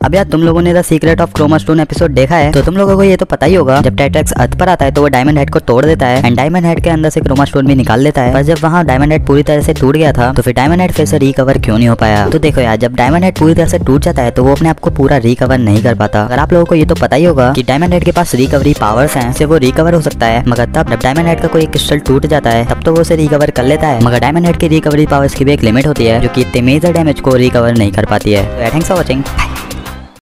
अब यार तुम लोगों ने the secret of Chromastone episode देखा है तो तुम लोगों को ये तो पता ही होगा, जब टेट्रैक्स अर्थ पर आता है तो वो डायमंड हेड को तोड़ देता है एंड डायमंड हेड के अंदर से क्रोमा स्टोन भी निकाल देता है। पर जब वहाँ डायमंड हेड पूरी तरह से टूट गया था तो फिर डायमंड हेड फिर से रिकवर क्यों नहीं हो पाया। तो देखो यार, जब डायमंड हेड पूरी तरह से टूट जाता है तो वो अपने आप को पूरा रिकवर नहीं कर पाता। अगर आप लोगों को ये तो पता ही होगा कि डायमंड हेड के पास रिकवरी पावर्स हैं, इससे वो रिकवर हो सकता है, मगर तब जब डायमंड हेड का कोई क्रिस्टल टूट जाता है तब तो वो उसे रिकवर कर लेता है, मगर डायमंड हेड की रिकवरी पावर्स की भी एक लिमिट होती है जो कि इतने मेजर डैमेज को रिकवर नहीं कर पाती है। Thanks for watching.